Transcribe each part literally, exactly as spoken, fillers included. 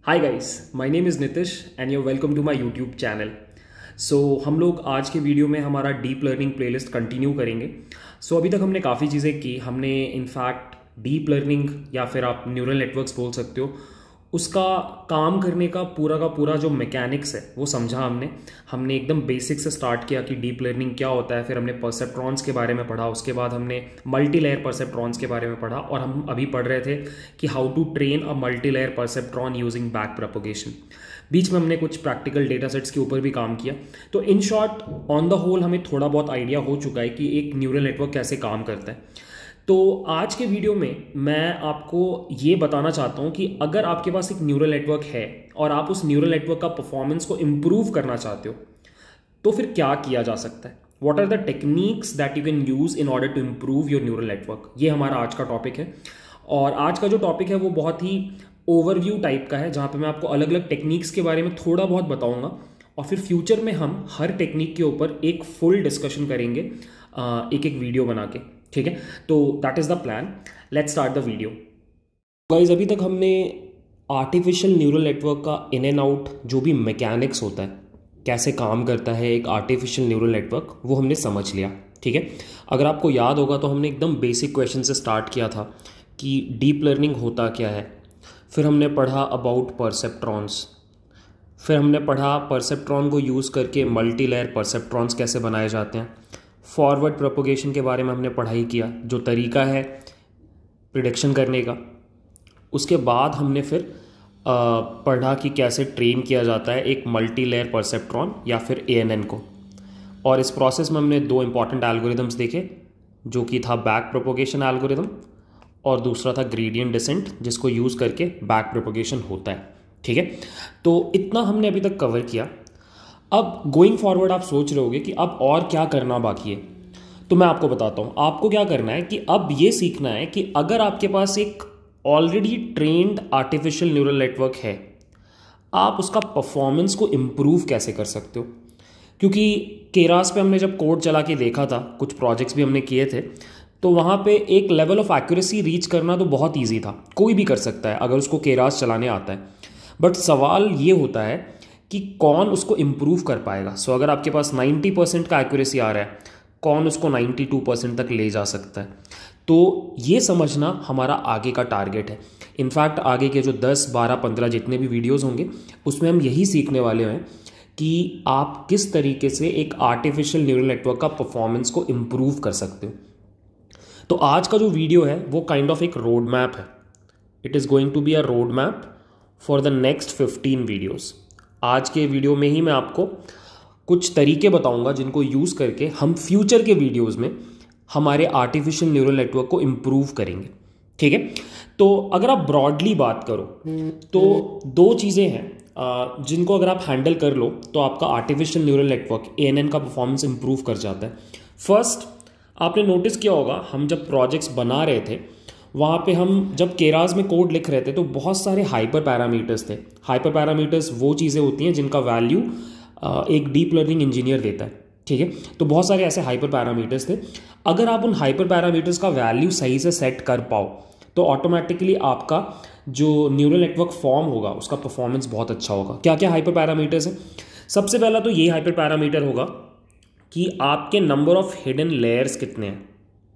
Hi guys, my name is Nitish and you welcome to my YouTube channel. So हम लोग आज के video में हमारा डीप लर्निंग प्लेलिस्ट कंटिन्यू करेंगे। सो so, अभी तक हमने काफ़ी चीज़ें की। हमने इनफैक्ट डीप लर्निंग या फिर आप न्यूरल नेटवर्क्स बोल सकते हो, उसका काम करने का पूरा का पूरा जो मैकेनिक्स है वो समझा हमने हमने एकदम बेसिक से स्टार्ट किया कि डीप लर्निंग क्या होता है। फिर हमने परसेप्ट्रॉन्स के बारे में पढ़ा, उसके बाद हमने मल्टी लेयर परसेप्ट्रॉन्स के बारे में पढ़ा, और हम अभी पढ़ रहे थे कि how to train a multi layer perceptron using back propagation. बीच में हमने कुछ प्रैक्टिकल डेटा सेट्स के ऊपर भी काम किया। तो in short on the whole हमें थोड़ा बहुत आइडिया हो चुका है कि एक न्यूरल नेटवर्क कैसे काम करता है। तो आज के वीडियो में मैं आपको ये बताना चाहता हूँ कि अगर आपके पास एक न्यूरल नेटवर्क है और आप उस न्यूरल नेटवर्क का परफॉर्मेंस को इम्प्रूव करना चाहते हो तो फिर क्या किया जा सकता है। What are the techniques that you can use in order to improve your neural network. ये हमारा आज का टॉपिक है, और आज का जो टॉपिक है वो बहुत ही ओवरव्यू टाइप का है, जहाँ पे मैं आपको अलग अलग टेक्निक्स के बारे में थोड़ा बहुत बताऊंगा, और फिर फ्यूचर में हम हर टेक्निक के ऊपर एक फुल डिस्कशन करेंगे एक एक वीडियो बना के। ठीक है, तो that is the plan. Let's start the video. Guys, अभी तक हमने आर्टिफिशियल न्यूरल नेटवर्क का इन एंड आउट जो भी मैकेनिक्स होता है, कैसे काम करता है एक आर्टिफिशियल न्यूरल नेटवर्क, वो हमने समझ लिया। ठीक है, अगर आपको याद होगा तो हमने एकदम बेसिक क्वेश्चन से स्टार्ट किया था कि डीप लर्निंग होता क्या है। फिर हमने पढ़ा अबाउट परसेप्ट्रॉन्स, फिर हमने पढ़ा परसेप्ट्रॉन को यूज़ करके मल्टी लेयर परसेप्ट्रॉन्स कैसे बनाए जाते हैं। फॉरवर्ड प्रोपोगेशन के बारे में हमने पढ़ाई किया, जो तरीका है प्रिडिक्शन करने का। उसके बाद हमने फिर पढ़ा कि कैसे ट्रेन किया जाता है एक मल्टी लेयर परसेप्ट्रॉन या फिर ए एन एन को। और इस प्रोसेस में हमने दो इंपॉर्टेंट एल्गोरिदम्स देखे, जो कि था बैक प्रोपोगेशन एल्गोरिदम और दूसरा था ग्रेडियंट डिसेंट, जिसको यूज़ करके बैक प्रोपोगेशन होता है। ठीक है, तो इतना हमने अभी तक कवर किया। अब गोइंग फॉरवर्ड आप सोच रहे होगे कि अब और क्या करना बाकी है, तो मैं आपको बताता हूँ। आपको क्या करना है कि अब ये सीखना है कि अगर आपके पास एक already trained artificial neural network है, आप उसका परफॉर्मेंस को इम्प्रूव कैसे कर सकते हो। क्योंकि केरास पे हमने जब कोड चला के देखा था, कुछ प्रोजेक्ट्स भी हमने किए थे, तो वहाँ पे एक लेवल ऑफ एक्यूरेसी रीच करना तो बहुत ईजी था, कोई भी कर सकता है अगर उसको केरास चलाने आता है। बट सवाल ये होता है कि कौन उसको इम्प्रूव कर पाएगा। सो so, अगर आपके पास नब्बे परसेंट का एक्यूरेसी आ रहा है, कौन उसको बानवे परसेंट तक ले जा सकता है। तो ये समझना हमारा आगे का टारगेट है। इनफैक्ट आगे के जो दस, बारह, पंद्रह जितने भी वीडियोस होंगे उसमें हम यही सीखने वाले हैं कि आप किस तरीके से एक आर्टिफिशियल न्यूरल नेटवर्क का परफॉर्मेंस को इम्प्रूव कर सकते हो। तो आज का जो वीडियो है वो काइंड ऑफ एक रोड मैप है। It is going to be a road map for the next fifteen videos. आज के वीडियो में ही मैं आपको कुछ तरीके बताऊंगा जिनको यूज़ करके हम फ्यूचर के वीडियोस में हमारे आर्टिफिशियल न्यूरल नेटवर्क को इम्प्रूव करेंगे। ठीक है, तो अगर आप ब्रॉडली बात करो तो दो चीज़ें हैं जिनको अगर आप हैंडल कर लो तो आपका artificial neural network A N N का परफॉर्मेंस इम्प्रूव कर जाता है। फर्स्ट, आपने नोटिस किया होगा हम जब प्रोजेक्ट्स बना रहे थे, वहाँ पे हम जब केरास में कोड लिख रहे थे तो बहुत सारे हाइपर पैरामीटर्स थे। हाइपर पैरामीटर्स वो चीज़ें होती हैं जिनका वैल्यू एक डीप लर्निंग इंजीनियर देता है। ठीक है, तो बहुत सारे ऐसे हाइपर पैरामीटर्स थे। अगर आप उन हाइपर पैरामीटर्स का वैल्यू सही से सेट कर पाओ तो ऑटोमेटिकली आपका जो न्यूरल नेटवर्क फॉर्म होगा उसका परफॉर्मेंस बहुत अच्छा होगा। क्या क्या हाइपर पैरामीटर्स हैं? सबसे पहला तो ये हाइपर पैरामीटर होगा कि आपके नंबर ऑफ हिडन लेयर्स कितने हैं।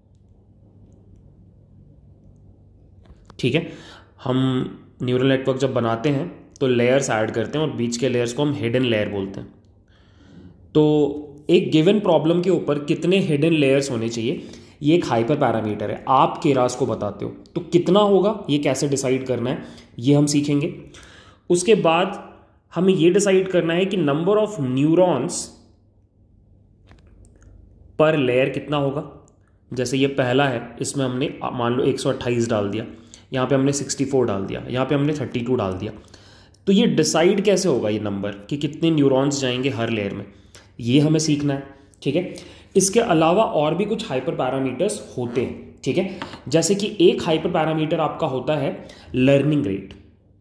ठीक है, हम न्यूरल नेटवर्क जब बनाते हैं तो लेयर्स ऐड करते हैं और बीच के लेयर्स को हम हिडन लेयर बोलते हैं। तो एक गिवन प्रॉब्लम के ऊपर कितने हिडन लेयर्स होने चाहिए, ये एक हाइपर पैरामीटर है। आप केरास को बताते हो तो कितना होगा, ये कैसे डिसाइड करना है, ये हम सीखेंगे। उसके बाद हमें ये डिसाइड करना है कि number of neurons per layer कितना होगा। जैसे ये पहला है, इसमें हमने मान लो एक सौ अट्ठाईस डाल दिया, यहाँ पे हमने चौंसठ डाल दिया, यहाँ पे हमने बत्तीस डाल दिया। तो ये डिसाइड कैसे होगा ये नंबर कि कितने न्यूरॉन्स जाएंगे हर लेयर में, ये हमें सीखना है। ठीक है, इसके अलावा और भी कुछ हाइपर पैरामीटर्स होते हैं। ठीक है, जैसे कि एक हाइपर पैरामीटर आपका होता है learning rate.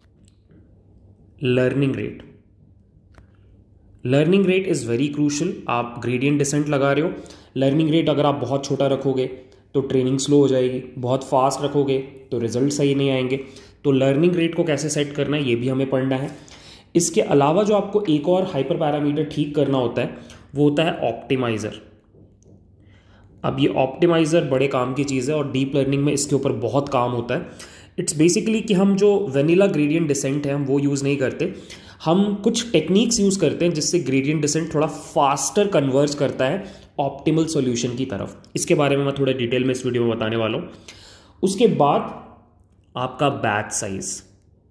Learning rate learning rate is very crucial. आप ग्रेडियंट डिसेंट लगा रहे हो, लर्निंग रेट अगर आप बहुत छोटा रखोगे तो ट्रेनिंग स्लो हो जाएगी, बहुत फास्ट रखोगे तो रिजल्ट सही नहीं आएंगे। तो लर्निंग रेट को कैसे सेट करना है ये भी हमें पढ़ना है। इसके अलावा जो आपको एक और हाइपर पैरामीटर ठीक करना होता है वो होता है ऑप्टिमाइज़र। अब ये ऑप्टिमाइज़र बड़े काम की चीज़ है और डीप लर्निंग में इसके ऊपर बहुत काम होता है। इट्स बेसिकली कि हम जो वेनिला ग्रेडियंट डिसेंट है हम वो यूज़ नहीं करते, हम कुछ टेक्निक्स यूज़ करते हैं जिससे ग्रेडियंट डिसेंट थोड़ा फास्टर कन्वर्ज करता है ऑप्टिमल सॉल्यूशन की तरफ। इसके बारे में मैं थोड़ा डिटेल में इस वीडियो में बताने वाला हूँ। उसके बाद आपका बैच साइज,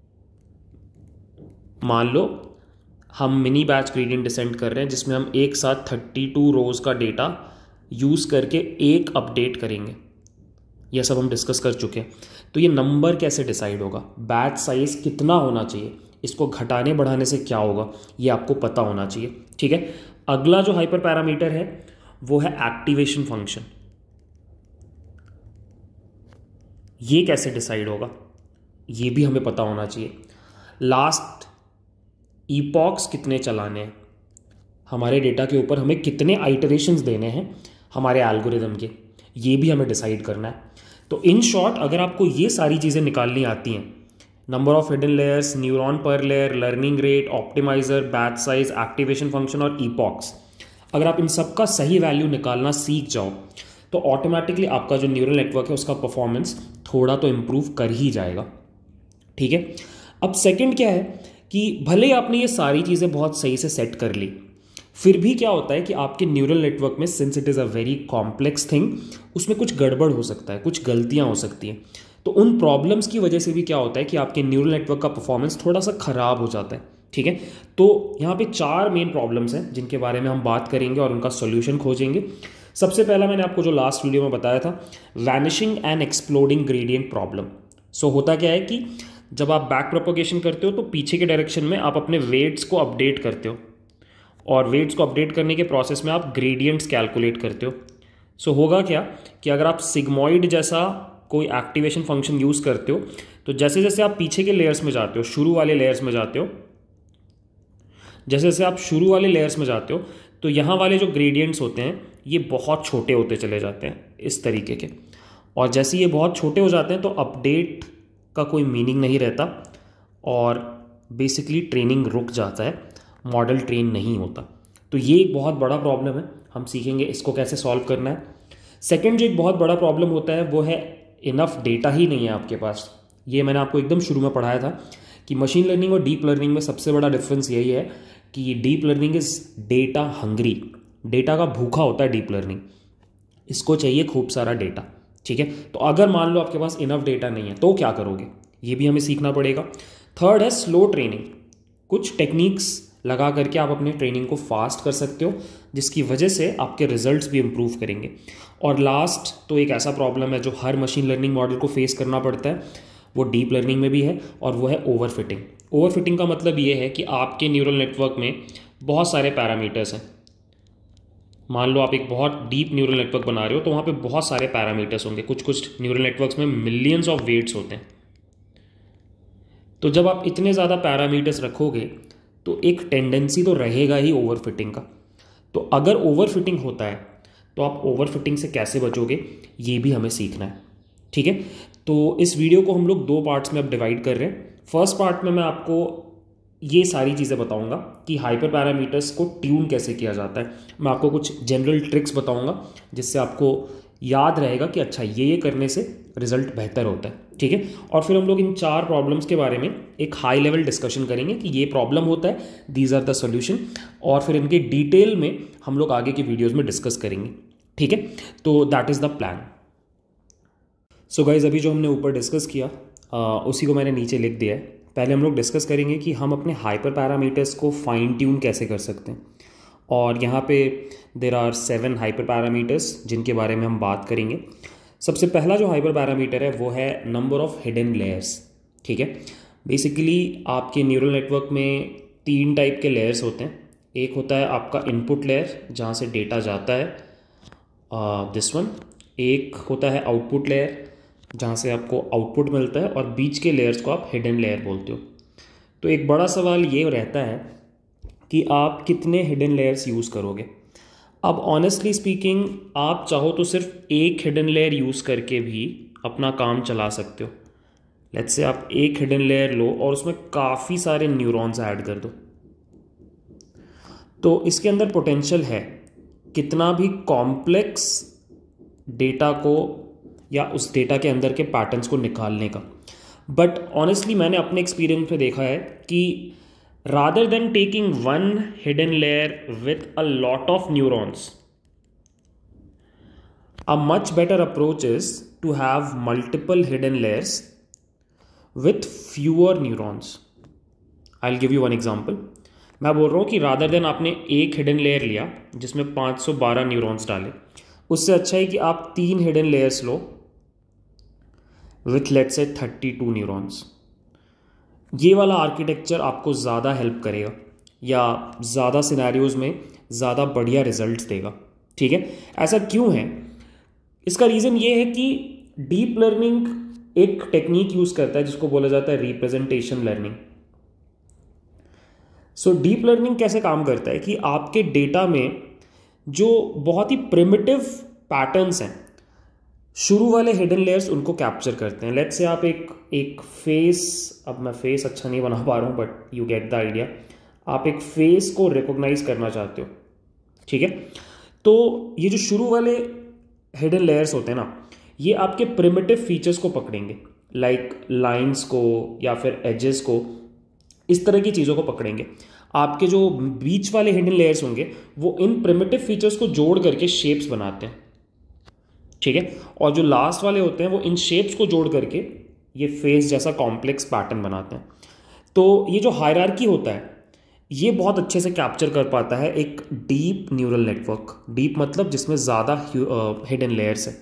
मान लो हम मिनी बैच ग्रेडियंट डिसेंट कर रहे हैं जिसमें हम एक साथ थर्टी टू रोज का डेटा यूज़ करके एक अपडेट करेंगे, यह सब हम डिस्कस कर चुके हैं। तो ये नंबर कैसे डिसाइड होगा, बैच साइज कितना होना चाहिए, इसको घटाने बढ़ाने से क्या होगा, ये आपको पता होना चाहिए। ठीक है, अगला जो हाइपर पैरामीटर है वो है एक्टिवेशन फंक्शन। ये कैसे डिसाइड होगा ये भी हमें पता होना चाहिए। लास्ट ईपॉक्स कितने चलाने हैं, हमारे डेटा के ऊपर हमें कितने आइटरेशंस देने हैं हमारे एल्गोरिदम के, ये भी हमें डिसाइड करना है। तो इन शॉर्ट अगर आपको ये सारी चीज़ें निकालनी आती हैं, number of hidden layers, neuron per layer, learning rate, optimizer, batch size, activation function और ईपॉक्स, अगर आप इन सब का सही वैल्यू निकालना सीख जाओ तो ऑटोमेटिकली आपका जो न्यूरल नेटवर्क है उसका परफॉर्मेंस थोड़ा तो इम्प्रूव कर ही जाएगा। ठीक है, अब सेकंड क्या है कि भले ही आपने ये सारी चीज़ें बहुत सही से सेट कर ली, फिर भी क्या होता है कि आपके न्यूरल नेटवर्क में, since it is a very complex thing, उसमें कुछ गड़बड़ हो सकता है, कुछ गलतियां हो सकती हैं। तो उन प्रॉब्लम्स की वजह से भी क्या होता है कि आपके न्यूरल नेटवर्क का परफॉर्मेंस थोड़ा सा खराब हो जाता है। ठीक है, तो यहाँ पे चार मेन प्रॉब्लम्स हैं जिनके बारे में हम बात करेंगे और उनका सोल्यूशन खोजेंगे। सबसे पहला मैंने आपको जो लास्ट वीडियो में बताया था, vanishing and exploding gradient problem. So होता क्या है कि जब आप बैक प्रोपोगेशन करते हो तो पीछे के डायरेक्शन में आप अपने वेट्स को अपडेट करते हो और वेट्स को अपडेट करने के प्रोसेस में आप ग्रेडियंट्स कैलकुलेट करते हो। सो so, होगा क्या कि अगर आप सिग्मॉइड जैसा कोई एक्टिवेशन फंक्शन यूज़ करते हो तो जैसे जैसे आप पीछे के लेयर्स में जाते हो, शुरू वाले लेयर्स में जाते हो, जैसे जैसे आप शुरू वाले लेयर्स में जाते हो तो यहाँ वाले जो ग्रेडियंट्स होते हैं ये बहुत छोटे होते चले जाते हैं इस तरीके के, और जैसे ये बहुत छोटे हो जाते हैं तो अपडेट का कोई मीनिंग नहीं रहता और बेसिकली ट्रेनिंग रुक जाता है, मॉडल ट्रेन नहीं होता। तो ये एक बहुत बड़ा प्रॉब्लम है, हम सीखेंगे इसको कैसे सॉल्व करना है। सेकंड जो एक बहुत बड़ा प्रॉब्लम होता है वो है इनफ डेटा ही नहीं है आपके पास। ये मैंने आपको एकदम शुरू में पढ़ाया था कि मशीन लर्निंग और डीप लर्निंग में सबसे बड़ा डिफरेंस यही है कि deep learning is data hungry, data का भूखा होता है डीप लर्निंग, इसको चाहिए खूब सारा डेटा। ठीक है, तो अगर मान लो आपके पास इनफ डेटा नहीं है तो क्या करोगे, ये भी हमें सीखना पड़ेगा। थर्ड है स्लो ट्रेनिंग, कुछ टेक्निक्स लगा करके आप अपने ट्रेनिंग को फास्ट कर सकते हो जिसकी वजह से आपके रिजल्ट्स भी इंप्रूव करेंगे। और लास्ट तो एक ऐसा प्रॉब्लम है जो हर मशीन लर्निंग मॉडल को फेस करना पड़ता है, वो डीप लर्निंग में भी है, और वो है ओवरफिटिंग। ओवरफिटिंग का मतलब ये है कि आपके न्यूरल नेटवर्क में बहुत सारे पैरामीटर्स हैं। मान लो आप एक बहुत डीप न्यूरल नेटवर्क बना रहे हो तो वहाँ पे बहुत सारे पैरामीटर्स होंगे, कुछ कुछ न्यूरल नेटवर्क्स में मिलियंस ऑफ वेट्स होते हैं। तो जब आप इतने ज़्यादा पैरामीटर्स रखोगे तो एक टेंडेंसी तो रहेगा ही ओवरफिटिंग का। तो अगर ओवरफिटिंग होता है तो आप ओवरफिटिंग से कैसे बचोगे ये भी हमें सीखना है। ठीक है, तो इस वीडियो को हम लोग दो पार्ट्स में अब डिवाइड कर रहे हैं। फर्स्ट पार्ट में मैं आपको ये सारी चीज़ें बताऊंगा कि हाइपर पैरामीटर्स को ट्यून कैसे किया जाता है, मैं आपको कुछ जनरल ट्रिक्स बताऊंगा जिससे आपको याद रहेगा कि अच्छा ये ये करने से रिजल्ट बेहतर होता है। ठीक है, और फिर हम लोग इन चार प्रॉब्लम्स के बारे में एक हाई लेवल डिस्कशन करेंगे कि ये प्रॉब्लम होता है, दीज आर द सॉल्यूशन, और फिर इनके डिटेल में हम लोग आगे की वीडियोज़ में डिस्कस करेंगे। ठीक है, तो that is the plan. So guys, अभी जो हमने ऊपर डिस्कस किया आ, उसी को मैंने नीचे लिख दिया है। पहले हम लोग डिस्कस करेंगे कि हम अपने हाइपर पैरामीटर्स को फाइन ट्यून कैसे कर सकते हैं, और यहाँ पे there are seven hyper parameters जिनके बारे में हम बात करेंगे। सबसे पहला जो हाइपर पैरामीटर है वो है नंबर ऑफ हिडन लेयर्स। ठीक है, बेसिकली आपके न्यूरल नेटवर्क में तीन टाइप के लेयर्स होते हैं। एक होता है आपका इनपुट लेयर जहाँ से डेटा जाता है, दिस वन। एक होता है आउटपुट लेयर जहाँ से आपको आउटपुट मिलता है, और बीच के लेयर्स को आप हिडन लेयर बोलते हो। तो एक बड़ा सवाल ये रहता है कि आप कितने हिडन लेयर्स यूज़ करोगे। अब ऑनेस्टली स्पीकिंग आप चाहो तो सिर्फ एक हिडन लेयर यूज़ करके भी अपना काम चला सकते हो। लेट्स से आप एक हिडन लेयर लो और उसमें काफ़ी सारे न्यूरॉन्स ऐड कर दो, तो इसके अंदर पोटेंशियल है कितना भी कॉम्प्लेक्स डेटा को या उस डेटा के अंदर के पैटर्न्स को निकालने का। बट ऑनेस्टली मैंने अपने एक्सपीरियंस में देखा है कि rather than taking one hidden layer with a lot of neurons, a much better approach is to have multiple hidden layers with fewer neurons. I'll give you one example. मैं बोल रहा हूँ कि rather than आपने एक hidden layer लिया जिसमें पाँच सौ बारह न्यूरॉन्स डाले, उससे अच्छा है कि आप तीन hidden layers लो with let's say thirty two neurons. ये वाला आर्किटेक्चर आपको ज़्यादा हेल्प करेगा या ज़्यादा सिनेरियोज में ज़्यादा बढ़िया रिजल्ट्स देगा। ठीक है, ऐसा क्यों है? इसका रीज़न ये है कि डीप लर्निंग एक टेक्निक यूज़ करता है जिसको बोला जाता है representation learning. So deep learning कैसे काम करता है कि आपके डेटा में जो बहुत ही प्रिमिटिव पैटर्न्स हैं, शुरू वाले हिडन लेयर्स उनको कैप्चर करते हैं। लेट्स से आप एक एक फेस, अब मैं फेस अच्छा नहीं बना पा रहा हूँ but you get the idea, आप एक फेस को रिकॉग्नाइज करना चाहते हो। ठीक है, तो ये जो शुरू वाले हिडन लेयर्स होते हैं ना, ये आपके प्रिमिटिव फीचर्स को पकड़ेंगे, लाइक लाइंस को या फिर एजेस को, इस तरह की चीज़ों को पकड़ेंगे। आपके जो बीच वाले हिडन लेयर्स होंगे वो इन प्रिमिटिव फीचर्स को जोड़ करके शेप्स बनाते हैं। ठीक है, और जो लास्ट वाले होते हैं वो इन शेप्स को जोड़ करके ये फेस जैसा कॉम्प्लेक्स पैटर्न बनाते हैं। तो ये जो हायरार्की होता है ये बहुत अच्छे से कैप्चर कर पाता है एक डीप न्यूरल नेटवर्क। डीप मतलब जिसमें ज़्यादा हिडन लेयर्स है।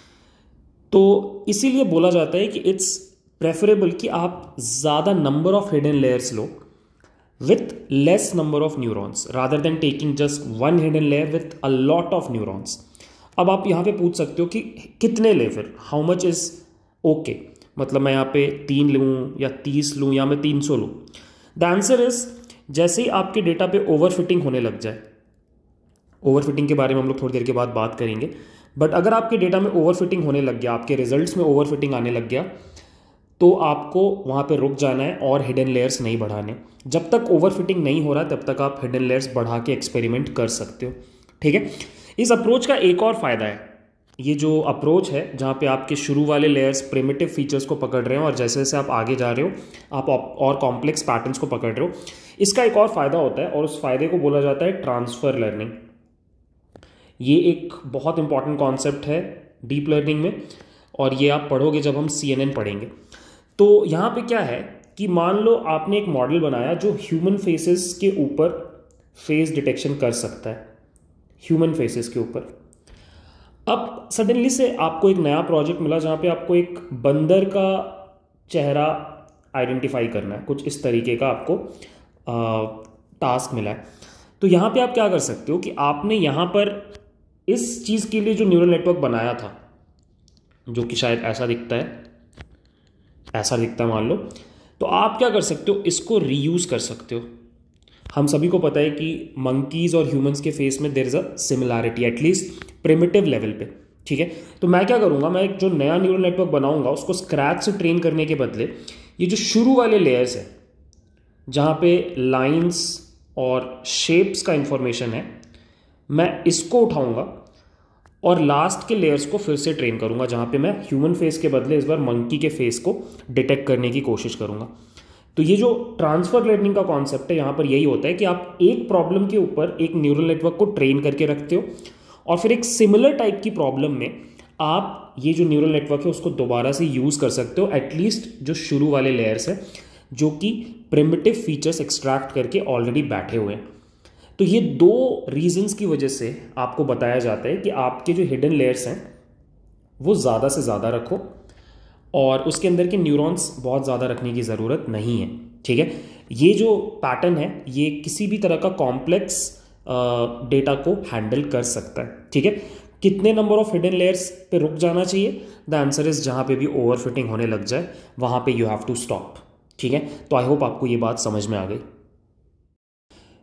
तो इसीलिए बोला जाता है कि इट्स प्रेफरेबल कि आप ज़्यादा नंबर ऑफ हिडन लेयर्स लो with less number of neurons rather than taking just one hidden layer with a lot of neurons. अब आप यहाँ पे पूछ सकते हो कि कितने ले, फिर हाउ मच इज़ ओके, मतलब मैं यहाँ पे तीन लूँ या तीस लूँ या मैं तीन सौ लूँ। द आंसर इज जैसे ही आपके डेटा पे ओवरफिटिंग होने लग जाए, ओवरफिटिंग के बारे में हम लोग थोड़ी देर के बाद बात करेंगे, बट अगर आपके डेटा में ओवरफिटिंग होने लग गया, आपके रिजल्ट्स में ओवरफिटिंग आने लग गया, तो आपको वहाँ पे रुक जाना है और हिडन लेयर्स नहीं बढ़ाने। जब तक ओवरफिटिंग नहीं हो रहा तब तक आप हिडन लेयर्स बढ़ा के एक्सपेरिमेंट कर सकते हो। ठीक है, इस अप्रोच का एक और फायदा है, ये जो अप्रोच है जहाँ पे आपके शुरू वाले लेयर्स प्रिमिटिव फीचर्स को पकड़ रहे हैं और जैसे जैसे आप आगे जा रहे हो आप और कॉम्प्लेक्स पैटर्न्स को पकड़ रहे हो, इसका एक और फायदा होता है और उस फायदे को बोला जाता है ट्रांसफर लर्निंग। ये एक बहुत इंपॉर्टेंट कॉन्सेप्ट है डीप लर्निंग में और ये आप पढ़ोगे जब हम सी एन एन पढ़ेंगे। तो यहाँ पे क्या है कि मान लो आपने एक मॉडल बनाया जो ह्यूमन फेसेस के ऊपर फेस डिटेक्शन कर सकता है, ह्यूमन फेसेस के ऊपर। अब सडनली से आपको एक नया प्रोजेक्ट मिला जहाँ पे आपको एक बंदर का चेहरा आइडेंटिफाई करना है, कुछ इस तरीके का आपको टास्क मिला है। तो यहाँ पे आप क्या कर सकते हो कि आपने यहाँ पर इस चीज़ के लिए जो न्यूरल नेटवर्क बनाया था, जो कि शायद ऐसा दिखता है, ऐसा दिखता है मान लो, तो आप क्या कर सकते हो, इसको रीयूज़ कर सकते हो। हम सभी को पता है कि मंकीज़ और ह्यूमंस के फेस में there is a similarity, at least primitive level पे। ठीक है, तो मैं क्या करूँगा, मैं एक जो नया न्यूरल नेटवर्क बनाऊँगा उसको स्क्रैच से ट्रेन करने के बदले ये जो शुरू वाले लेयर्स है जहाँ पे लाइंस और शेप्स का इंफॉर्मेशन है, मैं इसको उठाऊँगा और लास्ट के लेयर्स को फिर से ट्रेन करूँगा जहाँ पे मैं ह्यूमन फेस के बदले इस बार मंकी के फेस को डिटेक्ट करने की कोशिश करूँगा। तो ये जो ट्रांसफर लर्निंग का कॉन्सेप्ट है यहाँ पर यही होता है कि आप एक प्रॉब्लम के ऊपर एक न्यूरल नेटवर्क को ट्रेन करके रखते हो और फिर एक सिमिलर टाइप की प्रॉब्लम में आप ये जो न्यूरल नेटवर्क है उसको दोबारा से यूज़ कर सकते हो, एटलीस्ट जो शुरू वाले लेयर्स है जो कि प्रिमिटिव फीचर्स एक्सट्रैक्ट करके ऑलरेडी बैठे हुए हैं। तो ये दो रीजंस की वजह से आपको बताया जाता है कि आपके जो हिडन लेयर्स हैं वो ज़्यादा से ज़्यादा रखो और उसके अंदर के न्यूरॉन्स बहुत ज़्यादा रखने की ज़रूरत नहीं है। ठीक है, ये जो पैटर्न है ये किसी भी तरह का कॉम्प्लेक्स डेटा को हैंडल कर सकता है। ठीक है, कितने नंबर ऑफ हिडन लेयर्स पे रुक जाना चाहिए? द आंसर इज जहाँ पे भी ओवरफिटिंग होने लग जाए वहाँ पे यू हैव टू स्टॉप। ठीक है, तो आई होप आपको ये बात समझ में आ गई।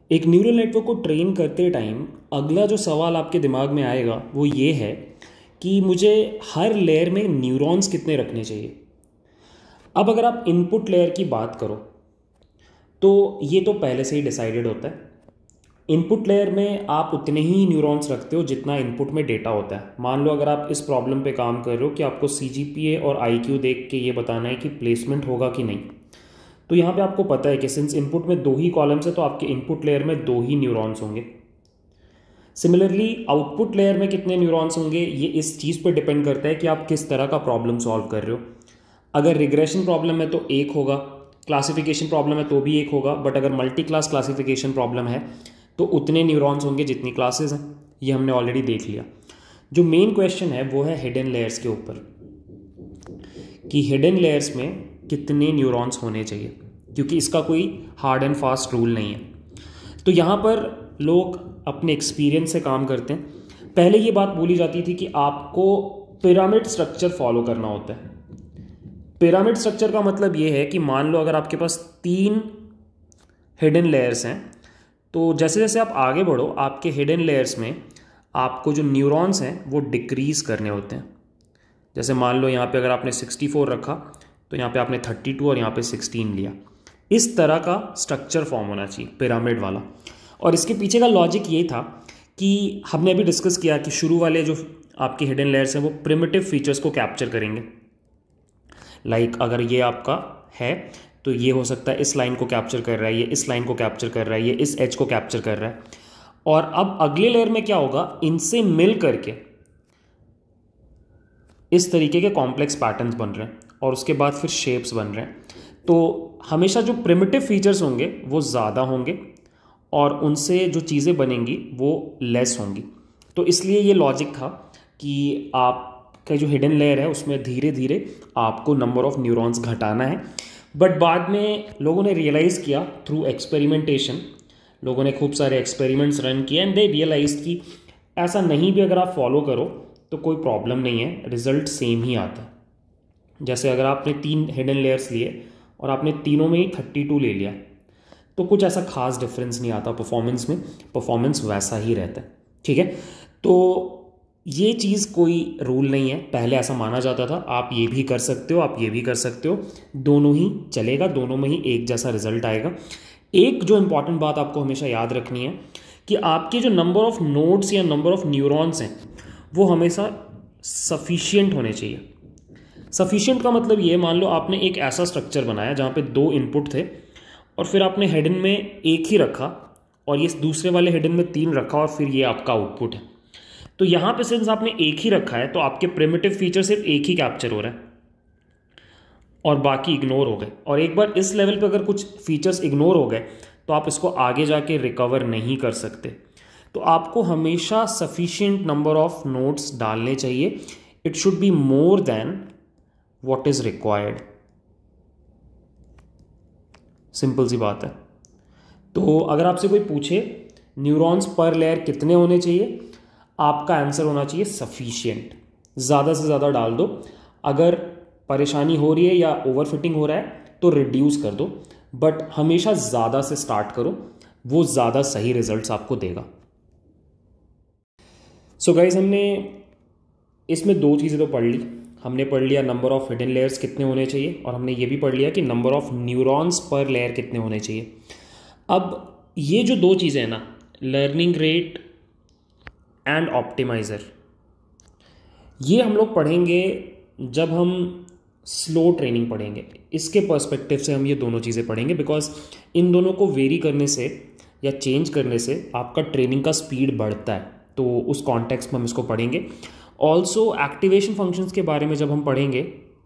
एक न्यूरल नेटवर्क को ट्रेन करते टाइम अगला जो सवाल आपके दिमाग में आएगा वो ये है कि मुझे हर लेयर में न्यूरॉन्स कितने रखने चाहिए। अब अगर आप इनपुट लेयर की बात करो तो ये तो पहले से ही डिसाइडेड होता है। इनपुट लेयर में आप उतने ही न्यूरॉन्स रखते हो जितना इनपुट में डेटा होता है। मान लो अगर आप इस प्रॉब्लम पे काम कर रहे हो कि आपको सी जी पी ए और आई क्यू देख के ये बताना है कि प्लेसमेंट होगा कि नहीं, तो यहाँ पे आपको पता है कि सिंस इनपुट में दो ही कॉलम्स है तो आपके इनपुट लेयर में दो ही न्यूरॉन्स होंगे। सिमिलरली आउटपुट लेयर में कितने न्यूरॉन्स होंगे ये इस चीज़ पर डिपेंड करता है कि आप किस तरह का प्रॉब्लम सॉल्व कर रहे हो। अगर रिग्रेशन प्रॉब्लम है तो एक होगा, क्लासिफिकेशन प्रॉब्लम है तो भी एक होगा, बट अगर मल्टी क्लास क्लासिफिकेशन प्रॉब्लम है तो उतने न्यूरॉन्स होंगे जितनी क्लासेस हैं। ये हमने ऑलरेडी देख लिया। जो मेन क्वेश्चन है वो है हिडन लेयर्स के ऊपर कि हिडन लेयर्स में कितने न्यूरॉन्स होने चाहिए, क्योंकि इसका कोई हार्ड एंड फास्ट रूल नहीं है। तो यहाँ पर लोग अपने एक्सपीरियंस से काम करते हैं। पहले ये बात बोली जाती थी कि आपको पिरामिड स्ट्रक्चर फॉलो करना होता है। पिरामिड स्ट्रक्चर का मतलब ये है कि मान लो अगर आपके पास तीन हिडन लेयर्स हैं तो जैसे जैसे आप आगे बढ़ो आपके हिडन लेयर्स में आपको जो न्यूरॉन्स हैं वो डिक्रीज करने होते हैं। जैसे मान लो यहाँ पे अगर आपने सिक्सटी फोर रखा तो यहाँ पे आपने थर्टी टू और यहाँ पे सिक्सटीन लिया। इस तरह का स्ट्रक्चर फॉर्म होना चाहिए पिरामिड वाला। और इसके पीछे का लॉजिक ये था कि हमने अभी डिस्कस किया कि शुरू वाले जो आपके हिडन लेयर्स हैं वो प्रिमिटिव फीचर्स को कैप्चर करेंगे। लाइक like, अगर ये आपका है तो ये हो सकता है इस लाइन को कैप्चर कर रहा है, ये इस लाइन को कैप्चर कर रहा है, ये इस एज को कैप्चर कर रहा है। और अब अगले लेयर में क्या होगा, इनसे मिल करके इस तरीके के कॉम्प्लेक्स पैटर्न्स बन रहे हैं और उसके बाद फिर शेप्स बन रहे हैं। तो हमेशा जो प्रिमिटिव फीचर्स होंगे वो ज़्यादा होंगे और उनसे जो चीज़ें बनेंगी वो लेस होंगी। तो इसलिए ये लॉजिक था कि आप का जो हिडन लेयर है उसमें धीरे धीरे आपको नंबर ऑफ न्यूरॉन्स घटाना है। बट बाद में लोगों ने रियलाइज़ किया थ्रू एक्सपेरिमेंटेशन, लोगों ने खूब सारे एक्सपेरिमेंट्स रन किए एंड दे रियलाइज कि ऐसा नहीं भी अगर आप फॉलो करो तो कोई प्रॉब्लम नहीं है, रिजल्ट सेम ही आता है। जैसे अगर आपने तीन हिडन लेयर्स लिए और आपने तीनों में ही थर्टी टू ले लिया तो कुछ ऐसा खास डिफरेंस नहीं आता परफॉर्मेंस में, परफॉर्मेंस वैसा ही रहता है। ठीक है, तो ये चीज़ कोई रूल नहीं है, पहले ऐसा माना जाता था। आप ये भी कर सकते हो, आप ये भी कर सकते हो, दोनों ही चलेगा, दोनों में ही एक जैसा रिजल्ट आएगा। एक जो इंपॉर्टेंट बात आपको हमेशा याद रखनी है कि आपके जो नंबर ऑफ नोड्स या नंबर ऑफ न्यूरॉन्स हैं वो हमेशा सफिशिएंट होने चाहिए। सफिशिएंट का मतलब ये, मान लो आपने एक ऐसा स्ट्रक्चर बनाया जहाँ पे दो इनपुट थे और फिर आपने हिडन में एक ही रखा और ये दूसरे वाले हिडन में तीन रखा और फिर ये आपका आउटपुट है। तो यहाँ पे सिंस आपने एक ही रखा है तो आपके प्रिमिटिव फीचर सिर्फ एक ही कैप्चर हो रहा है और बाकी इग्नोर हो गए। और एक बार इस लेवल पे अगर कुछ फीचर्स इग्नोर हो गए तो आप इसको आगे जाके रिकवर नहीं कर सकते। तो आपको हमेशा सफिशिएंट नंबर ऑफ नोड्स डालने चाहिए। It should be more than what is required. Simple सी बात है। तो अगर आपसे कोई पूछे न्यूरॉन्स पर लेयर कितने होने चाहिए, आपका आंसर होना चाहिए सफिशिएंट। ज़्यादा से ज़्यादा डाल दो। अगर परेशानी हो रही है या ओवरफिटिंग हो रहा है तो रिड्यूस कर दो, बट हमेशा ज़्यादा से स्टार्ट करो, वो ज़्यादा सही रिजल्ट्स आपको देगा। सो so गाइज, हमने इसमें दो चीज़ें तो पढ़ ली। हमने पढ़ लिया नंबर ऑफ हिडन लेयर्स कितने होने चाहिए और हमने ये भी पढ़ लिया कि number of neurons per layer कितने होने चाहिए। अब ये जो दो चीज़ें हैं ना, लर्निंग रेट एंड ऑप्टिमाइज़र, ये हम लोग पढ़ेंगे जब हम स्लो ट्रेनिंग पढ़ेंगे। इसके पर्सपेक्टिव से हम ये दोनों चीज़ें पढ़ेंगे, बिकॉज इन दोनों को वेरी करने से या चेंज करने से आपका ट्रेनिंग का स्पीड बढ़ता है। तो उस कॉन्टेक्स्ट में हम इसको पढ़ेंगे। ऑल्सो एक्टिवेशन फंक्शंस के बारे में जब हम पढ़ेंगे,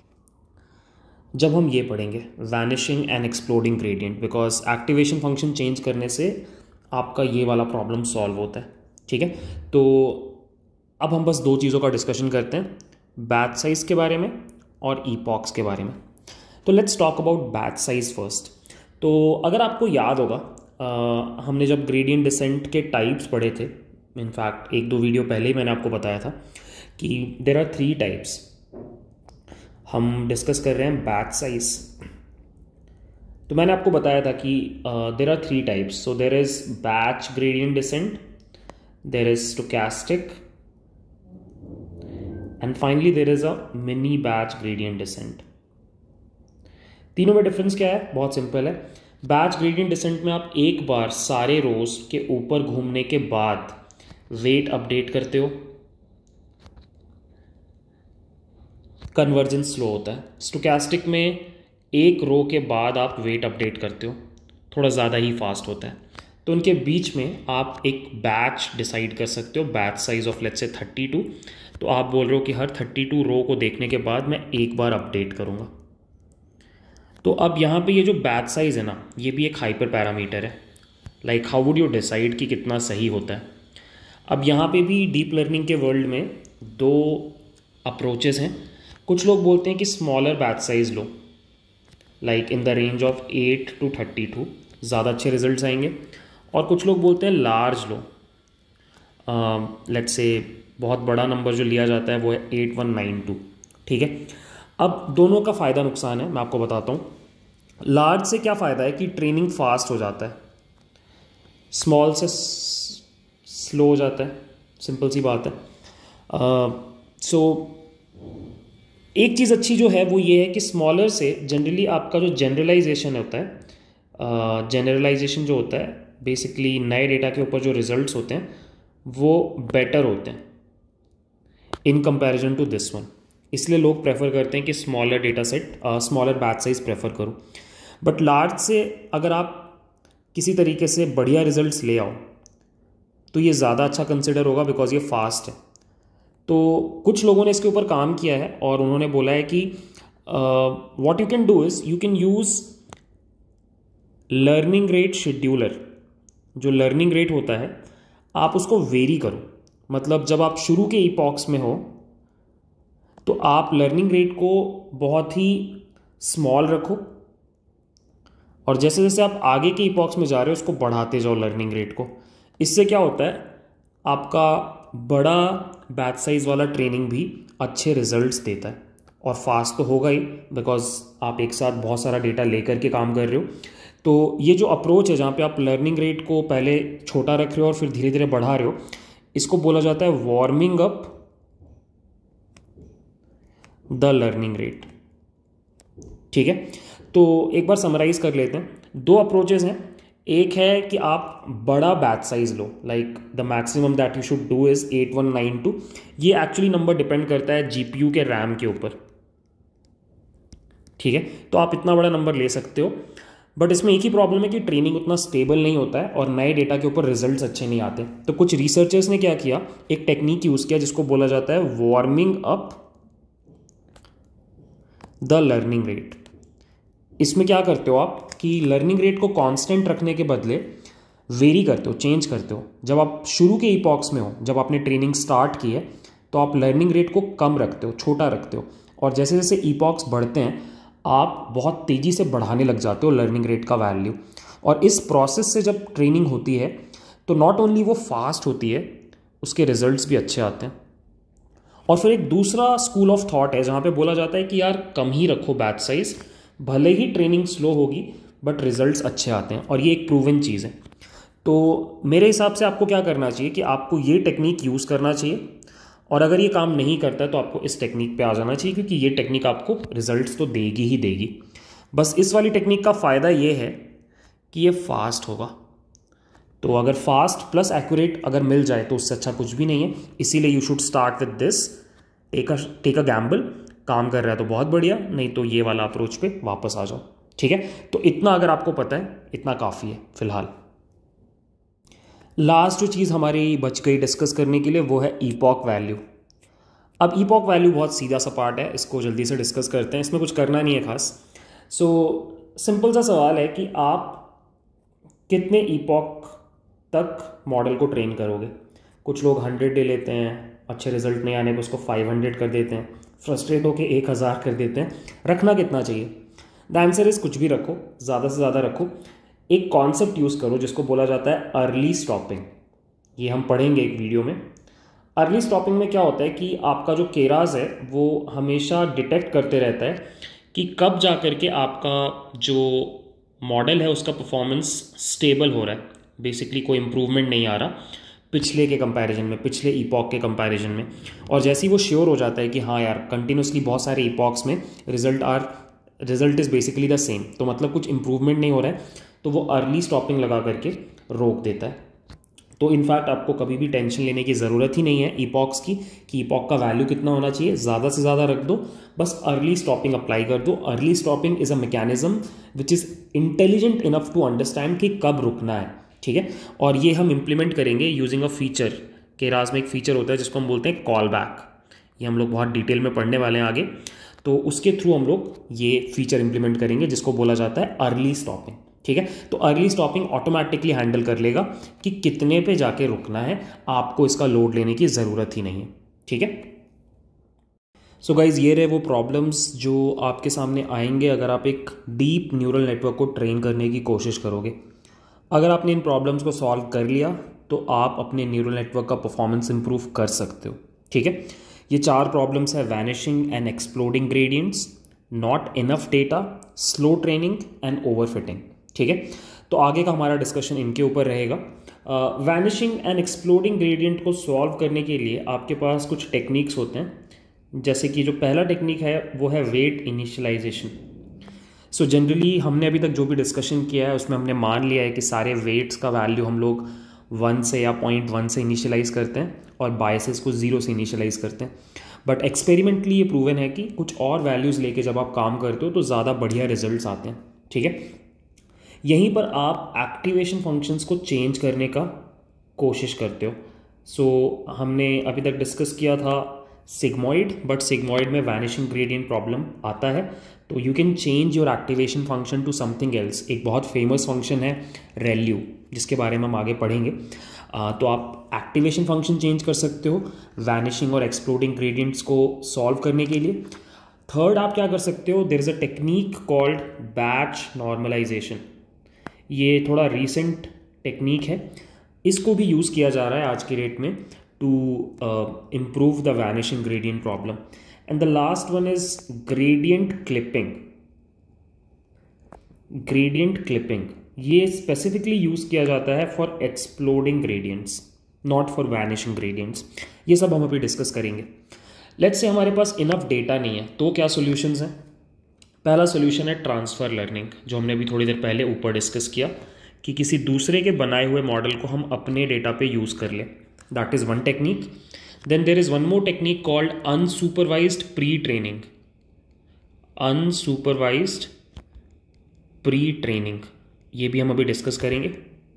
जब हम ये पढ़ेंगे vanishing and exploding gradient, because activation function change करने से आपका ये वाला प्रॉब्लम सॉल्व होता है। ठीक है, तो अब हम बस दो चीज़ों का डिस्कशन करते हैं, बैच साइज के बारे में और ईपॉक्स के बारे में। तो let's talk about batch size first. तो अगर आपको याद होगा, आ, हमने जब ग्रेडियंट डिसेंट के टाइप्स पढ़े थे, इनफैक्ट एक दो वीडियो पहले ही मैंने आपको बताया था कि देयर आर थ्री टाइप्स। हम डिस्कस कर रहे हैं बैच साइज। तो मैंने आपको बताया था कि there are three types. So there is batch gradient descent, there is stochastic, and finally there is a mini batch gradient descent. तीनों में डिफरेंस क्या है? बहुत सिंपल है. बैच ग्रेडियंट डिसेंट में आप एक बार सारे रोज के ऊपर घूमने के बाद वेट अपडेट करते हो, कन्वर्जेंस स्लो होता है. स्टोकैस्टिक में एक रो के बाद आप वेट अपडेट करते हो, थोड़ा ज़्यादा ही फास्ट होता है. तो उनके बीच में आप एक बैच डिसाइड कर सकते हो, batch size of let's say thirty two. तो आप बोल रहे हो कि हर थर्टी टू रो को देखने के बाद मैं एक बार अपडेट करूँगा. तो अब यहाँ पे ये जो बैच साइज है ना, ये भी एक हाइपर पैरामीटर है. Like how would you decide कि कितना सही होता है. अब यहाँ पे भी डीप लर्निंग के वर्ल्ड में दो अप्रोचेस हैं. कुछ लोग बोलते हैं कि स्मॉलर बैच साइज लो, like in the range of eight to thirty two, ज़्यादा अच्छे रिजल्ट्स आएंगे. और कुछ लोग बोलते हैं लार्ज लो, लेट्स से बहुत बड़ा नंबर जो लिया जाता है वो है एट वन नाइन टू. ठीक है. अब दोनों का फ़ायदा नुकसान है, मैं आपको बताता हूँ. लार्ज से क्या फ़ायदा है कि ट्रेनिंग फास्ट हो जाता है, स्मॉल से स्लो हो जाता है, सिंपल सी बात है. सो uh, so, एक चीज़ अच्छी जो है वो ये है कि स्मॉलर से जनरली आपका जो जनरलाइजेशन होता है, जनरलाइजेशन uh, जो होता है बेसिकली नए डेटा के ऊपर जो रिजल्ट्स होते हैं वो बेटर होते हैं in comparison to this one. इसलिए लोग प्रेफर करते हैं कि smaller data set, smaller batch size prefer करो. बट लार्ज से अगर आप किसी तरीके से बढ़िया रिजल्ट्स ले आओ तो ये ज़्यादा अच्छा कंसिडर होगा, बिकॉज ये फास्ट है. तो कुछ लोगों ने इसके ऊपर काम किया है और उन्होंने बोला है कि what you can do is you can use learning rate scheduler. जो लर्निंग रेट होता है आप उसको वेरी करो. मतलब जब आप शुरू के ईपॉक्स में हो तो आप लर्निंग रेट को बहुत ही स्मॉल रखो, और जैसे जैसे आप आगे के ईपॉक्स में जा रहे हो उसको बढ़ाते जाओ लर्निंग रेट को. इससे क्या होता है, आपका बड़ा बैच साइज वाला ट्रेनिंग भी अच्छे रिजल्ट्स देता है. और फास्ट तो होगा ही, बिकॉज आप एक साथ बहुत सारा डेटा लेकर के काम कर रहे हो. तो ये जो अप्रोच है जहाँ पे आप लर्निंग रेट को पहले छोटा रख रहे हो और फिर धीरे धीरे बढ़ा रहे हो, इसको बोला जाता है warming up the learning rate. ठीक है. तो एक बार समराइज कर लेते हैं. दो अप्रोचेस हैं. एक है कि आप बड़ा बैच साइज लो, like the maximum that you should do is eight one nine two. ये एक्चुअली नंबर डिपेंड करता है जीपीयू के रैम के ऊपर. ठीक है. तो आप इतना बड़ा नंबर ले सकते हो, बट इसमें एक ही प्रॉब्लम है कि ट्रेनिंग उतना स्टेबल नहीं होता है और नए डेटा के ऊपर रिजल्ट्स अच्छे नहीं आते. तो कुछ रिसर्चर्स ने क्या किया, एक टेक्निक यूज किया जिसको बोला जाता है warming up the learning rate. इसमें क्या करते हो आप कि लर्निंग रेट को कांस्टेंट रखने के बदले वेरी करते हो, चेंज करते हो. जब आप शुरू के ईपॉक्स में हो, जब आपने ट्रेनिंग स्टार्ट की है, तो आप लर्निंग रेट को कम रखते हो, छोटा रखते हो. और जैसे जैसे ईपॉक्स बढ़ते हैं आप बहुत तेज़ी से बढ़ाने लग जाते हो लर्निंग रेट का वैल्यू. और इस प्रोसेस से जब ट्रेनिंग होती है तो नॉट ओनली वो फास्ट होती है, उसके रिजल्ट्स भी अच्छे आते हैं. और फिर एक दूसरा स्कूल ऑफ थॉट है जहाँ पे बोला जाता है कि यार कम ही रखो बैच साइज, भले ही ट्रेनिंग स्लो होगी बट रिजल्ट्स अच्छे आते हैं. और ये एक प्रूवन चीज़ है. तो मेरे हिसाब से आपको क्या करना चाहिए कि आपको ये टेक्निक यूज़ करना चाहिए, और अगर ये काम नहीं करता है तो आपको इस टेक्निक पे आ जाना चाहिए, क्योंकि ये टेक्निक आपको रिजल्ट्स तो देगी ही देगी. बस इस वाली टेक्निक का फ़ायदा ये है कि ये फास्ट होगा. तो अगर फास्ट प्लस एक्यूरेट अगर मिल जाए तो उससे अच्छा कुछ भी नहीं है. इसीलिए you should start with this. Take a take a gamble. काम कर रहा है तो बहुत बढ़िया, नहीं तो ये वाला अप्रोच पे वापस आ जाओ. ठीक है. तो इतना अगर आपको पता है, इतना काफ़ी है फिलहाल. लास्ट जो चीज़ हमारी बच गई डिस्कस करने के लिए वो है ईपॉक वैल्यू. अब ईपॉक वैल्यू बहुत सीधा सा पार्ट है, इसको जल्दी से डिस्कस करते हैं. इसमें कुछ करना नहीं है खास. सो सिंपल सा सवाल है कि आप कितने ईपॉक तक मॉडल को ट्रेन करोगे. कुछ लोग हंड्रेड ले लेते हैं, अच्छे रिजल्ट नहीं आने पर उसको फाइव हंड्रेड कर देते हैं, फ्रस्ट्रेट होकर एक हज़ार कर देते हैं. रखना कितना चाहिए? द आंसर इज कुछ भी रखो, ज़्यादा से ज़्यादा रखो. एक कॉन्सेप्ट यूज़ करो जिसको बोला जाता है अर्ली स्टॉपिंग. ये हम पढ़ेंगे एक वीडियो में. अर्ली स्टॉपिंग में क्या होता है कि आपका जो केरास है वो हमेशा डिटेक्ट करते रहता है कि कब जा कर के आपका जो मॉडल है उसका परफॉर्मेंस स्टेबल हो रहा है, बेसिकली कोई इम्प्रूवमेंट नहीं आ रहा पिछले के कंपैरिजन में, पिछले ईपॉक के कंपैरिजन में। और जैसे ही वो श्योर हो जाता है कि हाँ यार कंटिन्यूसली बहुत सारे ईपॉक्स में result are result is basically the same, तो मतलब कुछ इंप्रूवमेंट नहीं हो रहा है, तो वो अर्ली स्टॉपिंग लगा करके रोक देता है। तो इनफैक्ट आपको कभी भी टेंशन लेने की ज़रूरत ही नहीं है ईपॉक्स की कि ईपॉक का वैल्यू कितना होना चाहिए, ज़्यादा से ज़्यादा रख दो, बस अर्ली स्टॉपिंग अप्लाई कर दो। Early stopping is a mechanism which is intelligent enough to understand कि कब रुकना है, ठीक है। और ये हम इम्प्लीमेंट करेंगे यूजिंग अ फीचर। केरास में एक फीचर होता है जिसको हम बोलते हैं कॉल बैक, ये हम लोग बहुत डिटेल में पढ़ने वाले हैं आगे, तो उसके थ्रू हम लोग ये फीचर इंप्लीमेंट करेंगे जिसको बोला जाता है अर्ली स्टॉपिंग, ठीक है। तो अर्ली स्टॉपिंग ऑटोमेटिकली हैंडल कर लेगा कि कितने पे जाके रुकना है, आपको इसका लोड लेने की ज़रूरत ही नहीं है, ठीक है। सो गाइज ये रहे वो प्रॉब्लम्स जो आपके सामने आएंगे अगर आप एक डीप न्यूरल नेटवर्क को ट्रेन करने की कोशिश करोगे। अगर आपने इन प्रॉब्लम्स को सॉल्व कर लिया तो आप अपने न्यूरल नेटवर्क का परफॉर्मेंस इंप्रूव कर सकते हो, ठीक है। ये चार प्रॉब्लम्स है, vanishing and exploding gradients, not enough data, slow training and overfitting, ठीक है। तो आगे का हमारा डिस्कशन इनके ऊपर रहेगा। वैनिशिंग एंड एक्सप्लोडिंग ग्रेडियंट को सॉल्व करने के लिए आपके पास कुछ टेक्निक्स होते हैं, जैसे कि जो पहला टेक्निक है वो है वेट इनिशियलाइजेशन। सो जनरली हमने अभी तक जो भी डिस्कशन किया है उसमें हमने मान लिया है कि सारे वेट्स का वैल्यू हम लोग वन से या पॉइंट वन से इनिशियलाइज करते हैं और बायसेस को जीरो से इनिशियलाइज करते हैं। बट एक्सपेरिमेंटली ये प्रूवन है कि कुछ और वैल्यूज़ लेके जब आप काम करते हो तो ज़्यादा बढ़िया रिजल्ट्स आते हैं, ठीक है। यहीं पर आप एक्टिवेशन फंक्शंस को चेंज करने का कोशिश करते हो। सो so, हमने अभी तक डिस्कस किया था सिग्मॉइड, बट सिग्मॉइड में वैनिशिंग ग्रेडियंट प्रॉब्लम आता है, तो you can change your activation function to something else. एक बहुत फेमस फंक्शन है रेल्यू, जिसके बारे में हम आगे पढ़ेंगे। आ, तो आप एक्टिवेशन फंक्शन चेंज कर सकते हो वैनिशिंग और एक्सप्लोडिंग ग्रेडियंट्स को सॉल्व करने के लिए। थर्ड आप क्या कर सकते हो, there is a technique called batch normalization. ये थोड़ा रीसेंट टेक्निक है, इसको भी यूज़ किया जा रहा है आज की डेट में to improve the vanishing gradient problem. And the last one is gradient clipping. Gradient clipping ये स्पेसिफिकली यूज़ किया जाता है for exploding gradients, not for vanishing gradients. ये सब हम अभी डिस्कस करेंगे। लेट्स से हमारे पास इनफ डेटा नहीं है, तो क्या सॉल्यूशंस हैं। पहला सॉल्यूशन है ट्रांसफ़र लर्निंग, जो हमने अभी थोड़ी देर पहले ऊपर डिस्कस किया कि किसी दूसरे के बनाए हुए मॉडल को हम अपने डेटा पे यूज़ कर लें। That is one technique. Then there is one more technique called unsupervised pre training. Unsupervised pre training, ये भी हम अभी डिस्कस करेंगे।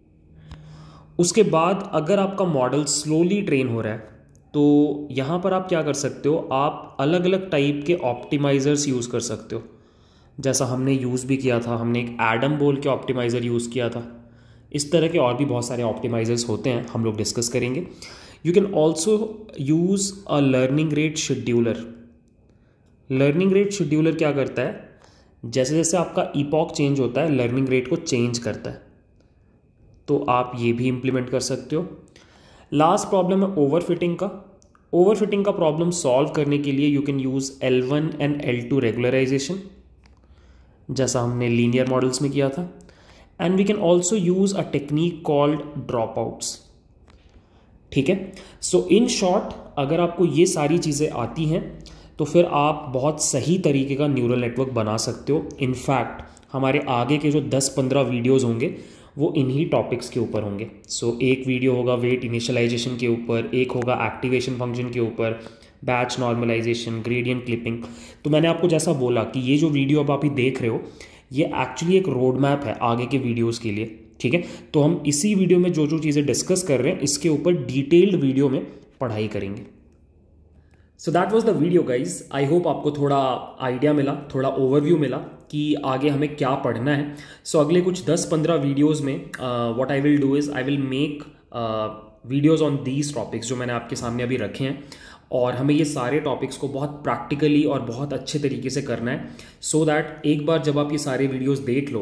उसके बाद अगर आपका मॉडल स्लोली ट्रेन हो रहा है तो यहाँ पर आप क्या कर सकते हो, आप अलग अलग टाइप के ऑप्टिमाइज़र्स यूज़ कर सकते हो। जैसा हमने यूज़ भी किया था, हमने एक एडम बोल के ऑप्टिमाइज़र यूज़ किया था। इस तरह के और भी बहुत सारे ऑप्टिमाइज़र्स होते हैं, हम लोग डिस्कस करेंगे। You can also use a learning rate scheduler. Learning rate scheduler क्या करता है, जैसे जैसे आपका ईपॉक चेंज होता है लर्निंग रेट को चेंज करता है, तो आप ये भी इम्प्लीमेंट कर सकते हो। लास्ट प्रॉब्लम है ओवरफिटिंग का। ओवरफिटिंग का प्रॉब्लम सॉल्व करने के लिए you can use L one and L two regularization, जैसा हमने लीनियर मॉडल्स में किया था। And we can also use a technique called dropouts, ठीक है। सो इन शॉर्ट, अगर आपको ये सारी चीज़ें आती हैं तो फिर आप बहुत सही तरीके का न्यूरल नेटवर्क बना सकते हो। इनफैक्ट हमारे आगे के जो दस पंद्रह वीडियोज़ होंगे वो इन्हीं टॉपिक्स के ऊपर होंगे। सो so, एक वीडियो होगा वेट इनिशियलाइजेशन के ऊपर, एक होगा एक्टिवेशन फंक्शन के ऊपर, बैच नॉर्मलाइजेशन, ग्रेडियंट क्लिपिंग। तो मैंने आपको जैसा बोला कि ये जो वीडियो अब आप ही देख रहे हो ये एक्चुअली एक रोड मैप है आगे के वीडियोज़ के लिए, ठीक है। तो हम इसी वीडियो में जो जो चीज़ें डिस्कस कर रहे हैं इसके ऊपर डिटेल्ड वीडियो में पढ़ाई करेंगे। So that was the video guys. I hope आपको थोड़ा आइडिया मिला, थोड़ा ओवरव्यू मिला कि आगे हमें क्या पढ़ना है। सो so, अगले कुछ दस पंद्रह वीडियोज़ में what I will do is I will make videos on these topics जो मैंने आपके सामने अभी रखे हैं, और हमें ये सारे टॉपिक्स को बहुत प्रैक्टिकली और बहुत अच्छे तरीके से करना है, सो so दैट एक बार जब आप ये सारे वीडियोज़ देख लो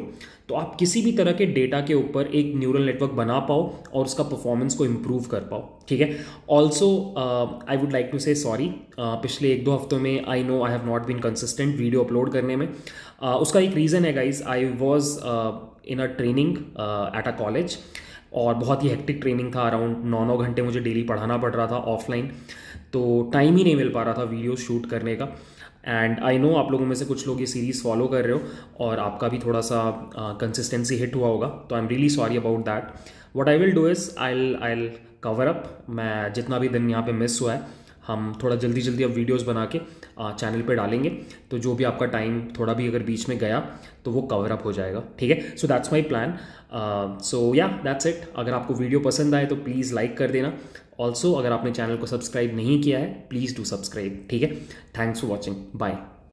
तो आप किसी भी तरह के डेटा के ऊपर एक न्यूरल नेटवर्क बना पाओ और उसका परफॉर्मेंस को इम्प्रूव कर पाओ, ठीक है। Also I would like to say sorry, पिछले एक दो हफ्तों में I know I have not been consistent video upload करने में। uh, उसका एक रीज़न है guys, I was in a training at a college और बहुत ही हेक्टिक ट्रेनिंग था, अराउंड नौ नौ घंटे मुझे डेली पढ़ाना पड़ रहा था ऑफलाइन, तो टाइम ही नहीं मिल पा रहा था वीडियो शूट करने का। एंड आई नो आप लोगों में से कुछ लोग ये सीरीज़ फॉलो कर रहे हो और आपका भी थोड़ा सा कंसिस्टेंसी uh, हिट हुआ होगा, तो I am really sorry about that. What I will do is I I cover up, मैं जितना भी दिन यहाँ पे मिस हुआ है हम थोड़ा जल्दी जल्दी अब वीडियोस बना के चैनल पे डालेंगे, तो जो भी आपका टाइम थोड़ा भी अगर बीच में गया तो वो कवर अप हो जाएगा, ठीक है। So that's my plan. So yeah that's it. अगर आपको वीडियो पसंद आए तो प्लीज़ लाइक कर देना। ऑल्सो अगर आपने चैनल को सब्सक्राइब नहीं किया है प्लीज़ डू सब्सक्राइब, ठीक है। Thanks for watching, bye.